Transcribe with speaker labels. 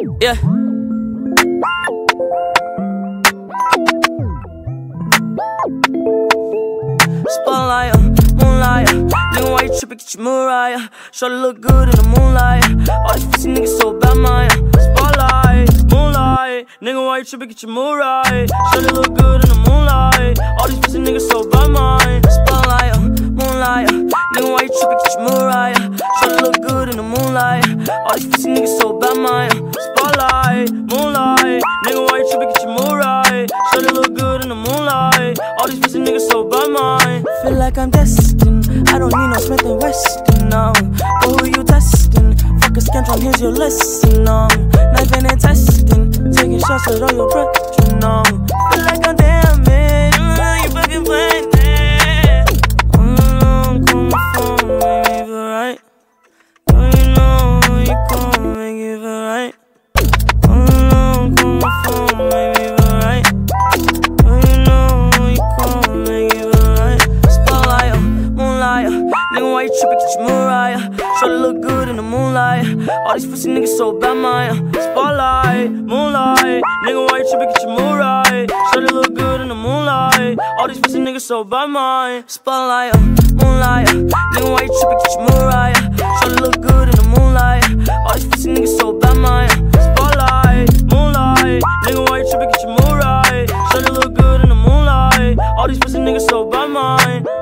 Speaker 1: Yeah. Spotlight, moonlight. Nigga, why you trippin'? Get your Mariah. Shorty look good in the moonlight. All these pussy niggas so bad, Maya. Spotlight, moonlight. Nigga, why you trippin'? Get your Mariah. Shorty look good in the moonlight. All these pussy niggas so bad, Maya. Spotlight, moonlight. Nigga, why you trippin'? Get your Mariah. Shorty look good in the moonlight. All these pussy niggas so bad, Maya. Spotlight, moonlight. Nigga, why you trippin'? Get your Mariah. Shorty look good in the moonlight. All these pussy niggas so bad, Maya.
Speaker 2: Feel like I'm destined. I don't need no Smith & Weston, no. But who you testing? Fuck a scantron, here's your lesson, no. Knifing and testing, taking shots at all your brethren, no. Feel like I'm damaged, you fucking playing it. Call my phone, make me feel right. Don't you know you call, make me feel right. Call my phone, make me feel right. Don't you know you call, make me feel right. Spotlight, moonlight. Nigga, why you trippin'? Get your Mariah. Shorty look good in the moonlight. All these pussy niggas so bad, Maya. Spotlight, moonlight. Nigga, why you trippin'? Get your Mariah. Shorty look good in the moonlight. All these pussy niggas so bad, Maya. Spotlight, moonlight. Nigga, why you trippin'? Get your Mariah. Shorty look good in the moonlight. All these pussy niggas so bad, Maya. Spotlight, moonlight. Nigga, why you trippin'? Get your Mariah. Shorty look good in the moonlight. All these pussy niggas so bad, Maya.